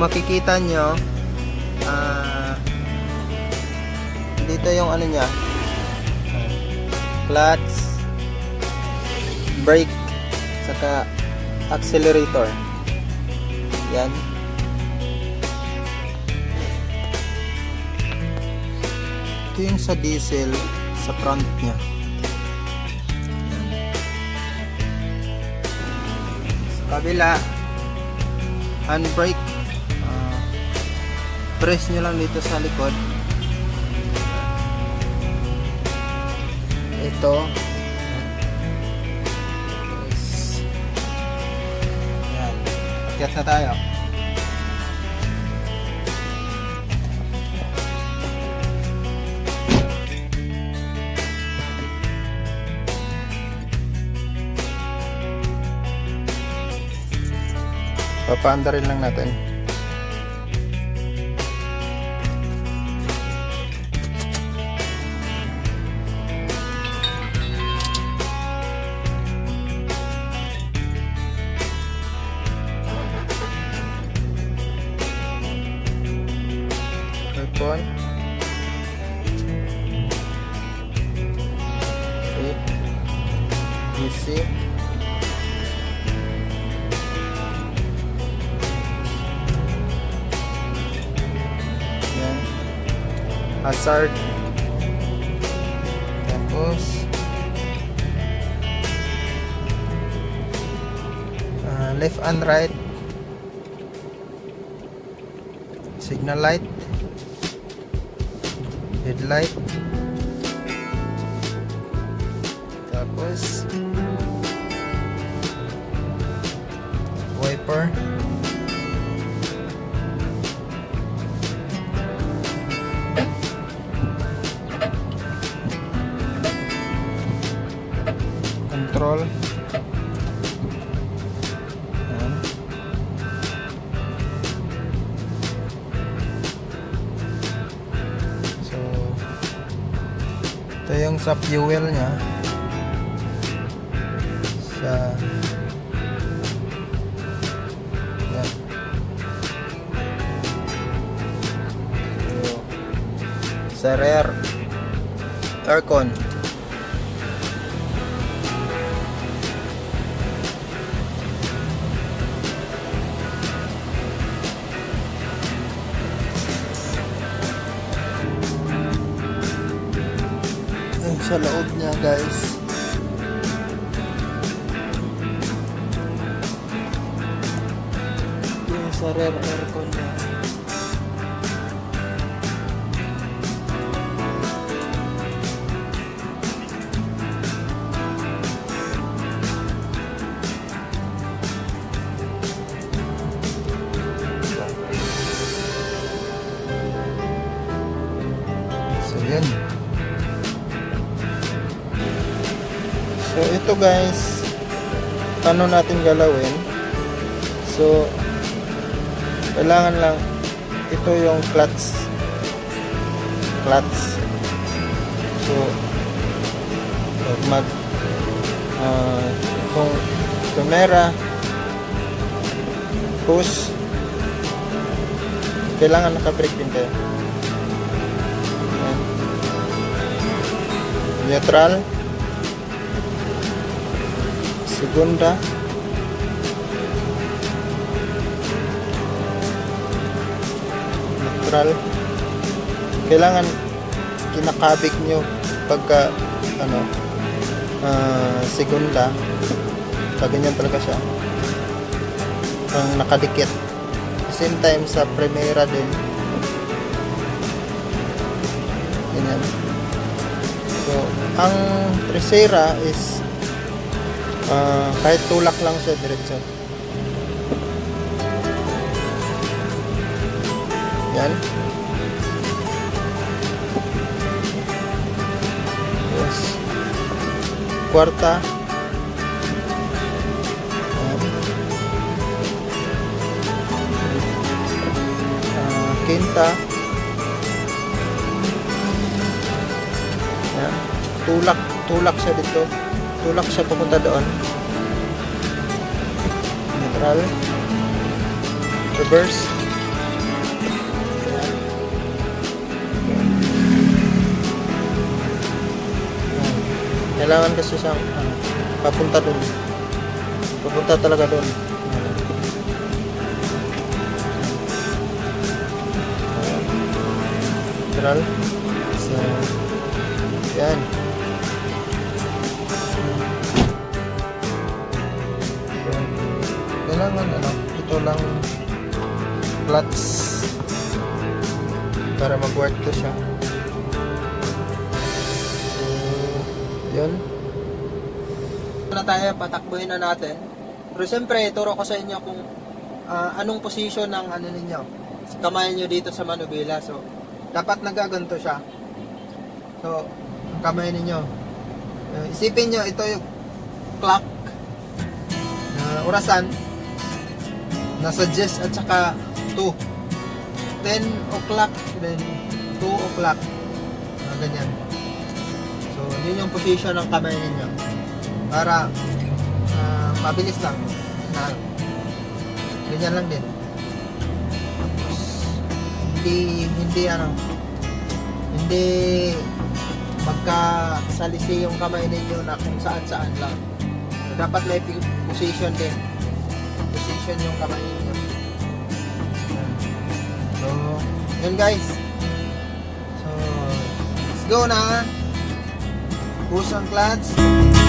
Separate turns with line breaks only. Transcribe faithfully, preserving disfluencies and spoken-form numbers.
makikita nyo, uh, dito yung ano nya, clutch, brake, saka accelerator. Yan. Ito yung sa diesel sa front nya. Sa kabila, handbrake. Uh, press nyo lang dito sa likod. Ito. Yan. Akyat na tayo. Papaandarin lang natin. Aircon. A C. Hazard, tapos uh, left and right, signal light, headlight, tapos wiper, control. Ayan. So ito yung sa fuel nya sa yan. So, sa rear aircon. Sa loob niya, guys. Ito yung sa rear aircon niya. So, yan. So ito guys, paano natin galawin? So kailangan lang ito yung clutch clutch so mag uh, itong camera push, kailangan naka-brake din kayo. Neutral, segunda, neutral. Kailangan kinakabig nyo pagka ano uh, segunda, pag ganyan talaga siya, ang nakadikit. Same time sa primera din ganyan. So ang tercera is Uh, kahit tulak lang siya diretso. Yan. Yes. Kwarta. Yan. Uh, quinta. Yan. Tulak, tulak siya dito. Tulak siya pupunta doon. Neutral, reverse, Kailangan kasi siyang ano, papunta dun. Papunta talaga dun. Neutral. So, yan. Kailangan ano, ito lang clutch para mag-work to siya. So, yun. Na tayo, patakbuhin na natin. Pero siyempre, turo ko sa inyo kung uh, anong position ng ano ninyo, kamay nyo dito sa manubila. So, dapat nagaganto siya. So, kamay ninyo. Uh, isipin nyo, ito yung clock na uh, orasan. Nasa yes at saka two. ten o'clock, then two o'clock. Uh, ganyan. So, yun yung position ng kamay ninyo. Para uh, mabilis lang na ganyan lang din. Hindi hindi ano hindi magkasalisi yung kamay ninyo na kung saan saan lang. So, dapat may position din. Position yung kamay ninyo. So, yun guys. So, let's go na. Push ang clutch.